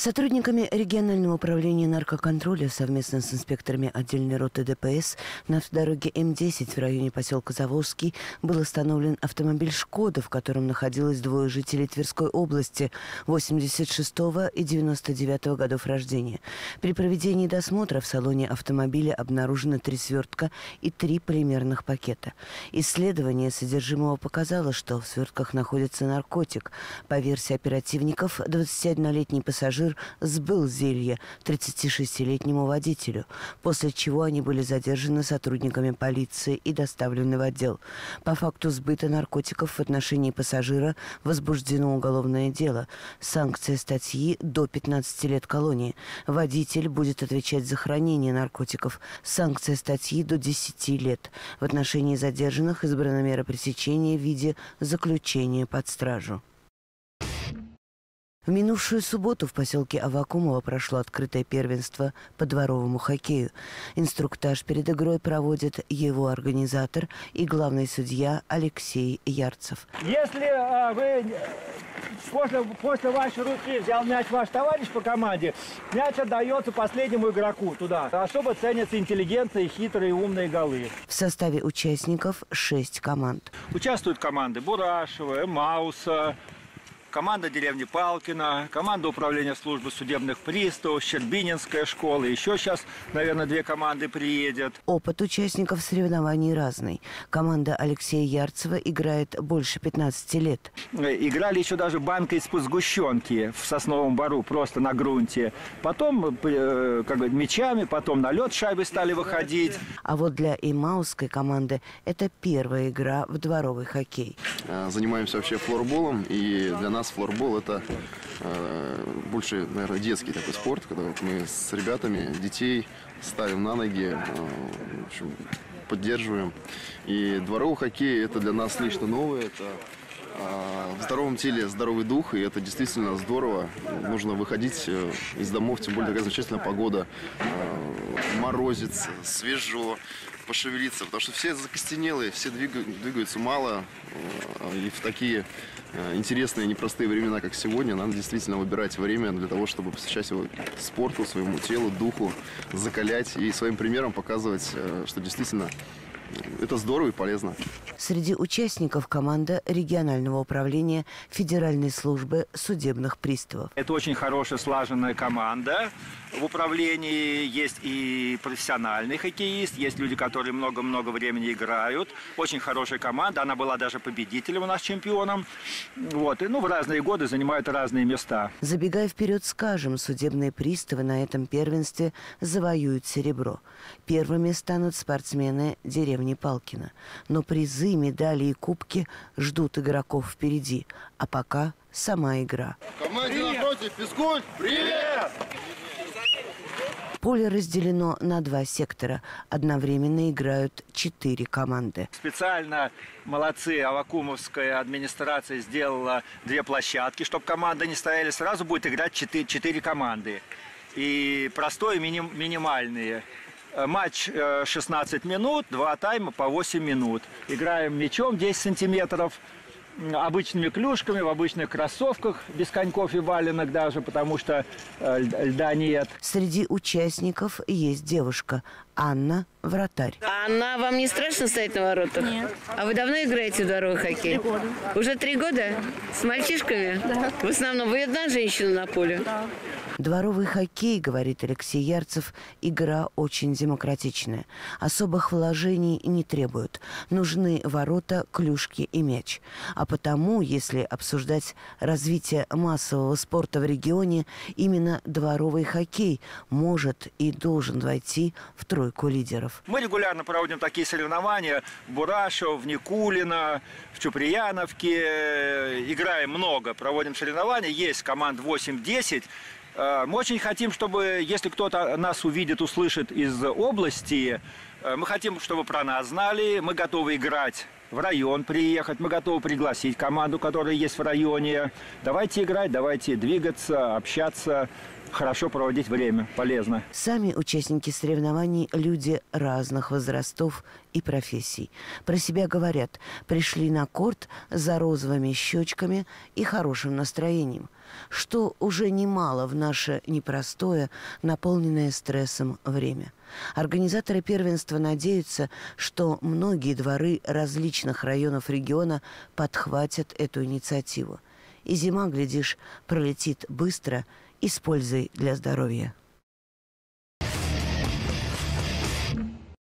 Сотрудниками регионального управления наркоконтроля совместно с инспекторами отдельной роты ДПС на автодороге М10 в районе поселка Заволжский был остановлен автомобиль «Шкода», в котором находилось двое жителей Тверской области 86-го и 99-го годов рождения. При проведении досмотра в салоне автомобиля обнаружено 3 свертка и 3 полимерных пакета. Исследование содержимого показало, что в свертках находится наркотик. По версии оперативников, 21-летний пассажир сбыл зелье 36-летнему водителю, после чего они были задержаны сотрудниками полиции и доставлены в отдел. По факту сбыта наркотиков в отношении пассажира возбуждено уголовное дело. Санкция статьи до 15 лет колонии. Водитель будет отвечать за хранение наркотиков. Санкция статьи до 10 лет. В отношении задержанных избрана мера пресечения в виде заключения под стражу. В минувшую субботу в поселке Аввакумово прошло открытое первенство по дворовому хоккею. Инструктаж перед игрой проводит его организатор и главный судья Алексей Ярцев. Если вы после вашей руки взял мяч ваш товарищ по команде, мяч отдается последнему игроку туда. Особо ценятся интеллигентные, хитрые, умные голы. В составе участников 6 команд. Участвуют команды Бурашева, Мауса, команда деревни Палкина, команда управления службы судебных приставов, Щербининская школа. Еще сейчас, наверное, 2 команды приедет. Опыт участников соревнований разный. Команда Алексея Ярцева играет больше 15 лет. Играли еще даже банкой из-под сгущенки в Сосновом Бору, просто на грунте. Потом как бы мячами, потом на лед шайбы стали выходить. А вот для имаусской команды это первая игра в дворовый хоккей. Занимаемся вообще флорболом, и для нас флорбол – это больше, наверное, детский такой спорт, когда вот мы с ребятами детей ставим на ноги, в общем, поддерживаем. И дворовый хоккей – это для нас нечто новое, это в здоровом теле здоровый дух, и это действительно здорово. Нужно выходить из домов, тем более такая замечательная погода, морозец, свежо, пошевелиться, потому что все закостенелые, все двигаются мало, и в такие интересные, непростые времена, как сегодня, надо действительно выбирать время для того, чтобы посвящать его спорту, своему телу, духу, закалять и своим примером показывать, что действительно это здорово и полезно. Среди участников команда регионального управления Федеральной службы судебных приставов. Это очень хорошая слаженная команда. В управлении есть и профессиональный хоккеист, есть люди, которые много-много времени играют. Очень хорошая команда, она была даже победителем у нас, чемпионом. Вот. И, в разные годы занимают разные места. Забегая вперед, скажем, судебные приставы на этом первенстве завоюют серебро. Первыми станут спортсмены деревни Палкина. Но призы, медали и кубки ждут игроков впереди. А пока сама игра. Команде напротив, Пескуль, привет! Поле разделено на 2 сектора. Одновременно играют 4 команды. Специально молодцы, аввакумовская администрация сделала 2 площадки, чтобы команды не стояли. Сразу будет играть 4 команды. И простой, минимальные. Матч 16 минут, 2 тайма по 8 минут. Играем мячом 10 сантиметров, обычными клюшками, в обычных кроссовках, без коньков и валенок даже, потому что льда нет. Среди участников есть девушка Анна, вратарь. Анна, вам не страшно стоять на воротах? Нет. А вы давно играете в дворовый хоккей? 3 года. Уже 3 года? С мальчишками? Да. В основном вы одна женщина на поле? Да. Дворовый хоккей, говорит Алексей Ярцев, игра очень демократичная. Особых вложений не требуют. Нужны ворота, клюшки и мяч. А потому, если обсуждать развитие массового спорта в регионе, именно дворовый хоккей может и должен войти в тройку лидеров. Мы регулярно проводим такие соревнования в Бурашево, в Никулино, в Чуприяновке. Играем много, проводим соревнования. Есть команд 8-10. Мы очень хотим, чтобы, если кто-то нас увидит, услышит из области, мы хотим, чтобы про нас знали. Мы готовы играть в район, приехать. Мы готовы пригласить команду, которая есть в районе. Давайте играть, давайте двигаться, общаться. хорошо проводить время, полезно. Сами участники соревнований – люди разных возрастов и профессий. Про себя говорят, пришли на корт за розовыми щечками и хорошим настроением, что уже немало в наше непростое, наполненное стрессом время. Организаторы первенства надеются, что многие дворы различных районов региона подхватят эту инициативу. И зима, глядишь, пролетит быстро и с пользой для здоровья.